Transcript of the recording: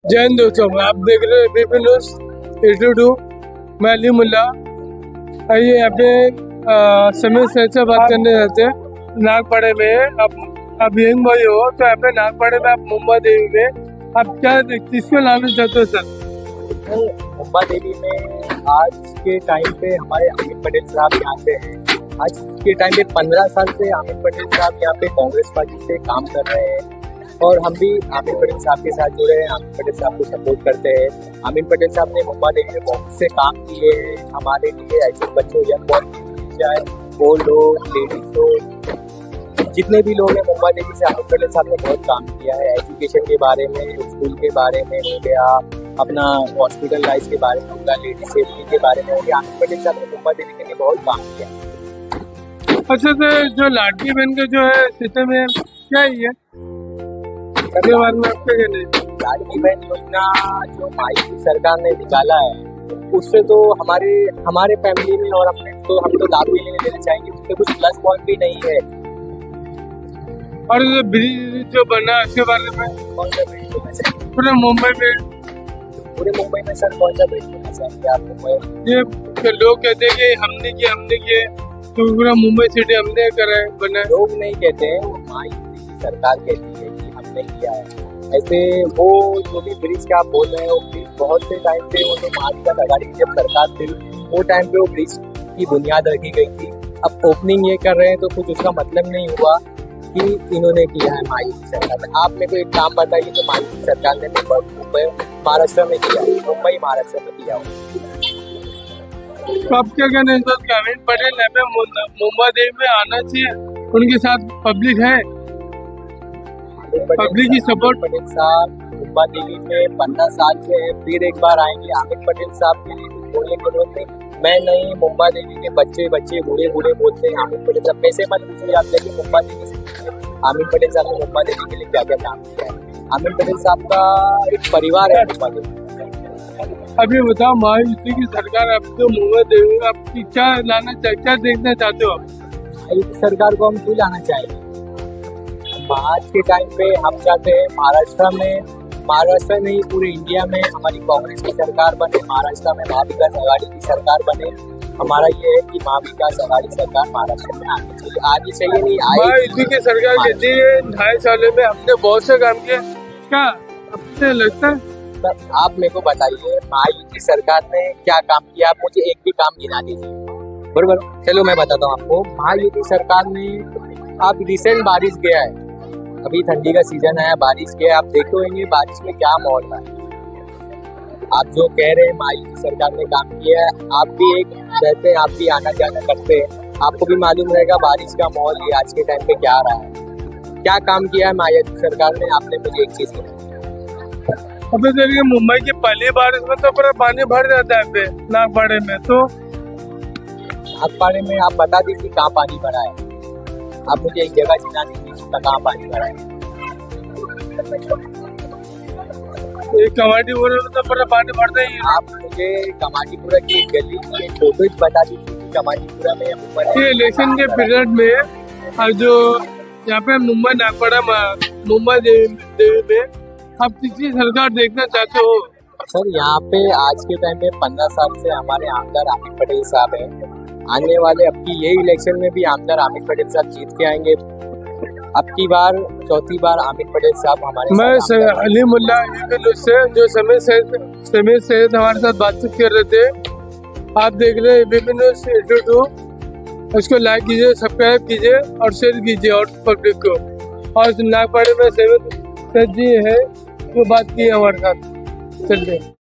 जय हिंद दोस्तों, आप देख रहे हैं बीपी न्यूज 82। मैं अली मुल्ला। आइए यहाँ पे समय से बात करने जाते हैं। नागपाड़े में आप यंग बॉय हो तो यहाँ पे नागपाड़े में आप मुंबा देवी में आप क्या किसको लाना चाहते हो सर? मुंबा देवी में आज के टाइम पे हमारे अमित पटेल साहब यहाँ पे हैं। आज के टाइम पे 15 साल से अमित पटेल साहब यहाँ पे कांग्रेस पार्टी से काम कर रहे हैं और हम भी अमित पटेल साहब के साथ जुड़े हैं। अमित पटेल साहब को सपोर्ट करते हैं। अमित पटेल साहब ने मुंबा देवी में बहुत से काम किए हैं हमारे लिए। ऐसे बच्चों या चाहे ओल्ड हो, लेडीज हो, जितने भी लोग हैं मुंबा देवी से अमित पटेल साहब ने बहुत काम किया है। एजुकेशन के बारे में, स्कूल के बारे में हो गया, अपना हॉस्पिटल लाइफ के बारे में हो गया, लेडीज सेफ्टी के बारे में हो गया। अमित पटेल साहब ने मुंबा देवी के लिए बहुत काम किया। अच्छा सर, जो लाडली बहन का जो है सिस्टम है क्या है इसके बारे में आपका क्या नहीं? लाडली बहन योजना जो माई की सरकार ने निकाला है उससे तो हमारे फैमिली में और हम तो लाभ भी नहीं लेना चाहेंगे। उससे कुछ प्लस पॉइंट भी नहीं है। और ब्रिज जो बना है उसके बारे में कौन सा ब्रिज होना चाहिए पूरे मुंबई में सर? कौन सा ब्रिज होना चाहिए आप मुंबई? ये लोग कहते हैं कि हमने किए तो पूरा मुंबई सिटी हमने करा है, बना है। लोग नहीं कहते हैं, वो माई की सरकार कहती है कि हमने किया है। ऐसे वो जो भी ब्रिज का आप बोल रहे हैं वो ब्रिज बहुत से टाइम पे वो जो मार्च अगाड़ी जब सरकार थी वो टाइम पे वो ब्रिज की बुनियाद रखी गई थी। अब ओपनिंग ये कर रहे हैं तो कुछ उसका मतलब नहीं हुआ कि इन्होंने किया है माई की सरकार ने। आप मेरे को एक काम बताइए जो माई की सरकार ने मुंबई महाराष्ट्र में किया, मुंबई महाराष्ट्र में किया हो। तो आप क्या कहना है सर? अमित पटेल यहाँ पे मुंबा देवी में आना चाहिए, उनके साथ पब्लिक है, पब्लिक की सपोर्ट। पटेल साहब मुंबा देवी में 15 साल से है, फिर एक बार आएंगे। अमित पटेल साहब के लिए बोलने की जरूरत नहीं। मैं नहीं, मुंबा देवी के बच्चे बूढ़े बोलते हैं अमित पटेल साहब। पैसे मत पूछिए आप, लेकिन मुंबा देवी से अमित पटेल साहब ने मुंबा देवी के लिए क्या क्या काम किया है। अमित पटेल साहब का एक परिवार है मुंबा देवी। अभी बताओ, महायुति की सरकार अब तो मुंबा देवी में आपकी क्या क्या देखना चाहते हो आप? महायुति सरकार को हम क्यों लाना चाहेंगे? आज के टाइम पे हम चाहते हैं महाराष्ट्र में ही पूरे इंडिया में हमारी कांग्रेस की सरकार बने। महाराष्ट्र में महाविकास आघाड़ी की सरकार बने। हमारा ये है कि महाविकास आघाड़ी सरकार महाराष्ट्र में आनी चाहिए। आनी चाहिए नहीं आई। महायुति की सरकार कहती है 2.5 सालों में हमने बहुत से काम किए, क्या आपको लगता है? आप मेरे को बताइए महायुति सरकार ने क्या काम किया? आप मुझे एक भी काम गिना दीजिए। बरोबर, चलो मैं बताता हूँ आपको। महायुति सरकार ने आप रिसेंट बारिश गया है, अभी ठंडी का सीजन है, बारिश के आप देखे होंगे बारिश में क्या माहौल है। आप जो कह रहे हैं महायुति सरकार ने काम किया है, आप भी एक रहते हैं, आप भी आना जाना करते हैं, आपको भी मालूम रहेगा बारिश का माहौल ये आज के टाइम पे क्या आ रहा है। क्या काम किया है महायुति सरकार ने? आपने मुझे एक चीज बताई। अभी देखिए मुंबई की पहली बारिश में तो पूरा पानी भर जाता है पे नागपाड़े में। तो नागपाड़े में आप बता दीजिए कहाँ पानी भरा है। आप मुझे एक जगह चिन्हा दीजिए कहाँ पानी भरा है। कमाटीपुरा में तो पूरा पानी भरता ही है। आप मुझे कमाटीपुरा की गली की फोटो बता दीजिए कि कमाटीपुरा में इलेक्शन के पीरियड में और जो यहाँ पे मुंबई नागपाड़ा मुंबई देवी में आप किसी सरकार देखना चाहते हो? सर यहाँ पे आज के टाइम पे 15 साल से हमारे आमदार अमित पटेल साहब हैं। आने वाले अब की ये इलेक्शन में भी आमदार अमित पटेल साहब जीत के आएंगे। अब की बार चौथी बार अमित पटेल साहब हमारे। मैं अली मुल्ला से जो समय से हमारे साथ बातचीत कर रहे थे। आप देख रहे हैं बीपी न्यूज 82। उसको लाइक कीजिए, सब्सक्राइब कीजिए और शेयर कीजिए और पब्लिक को। और नागपाड़े में सेवन जी है जो बात की हमारे साथ। चलिए।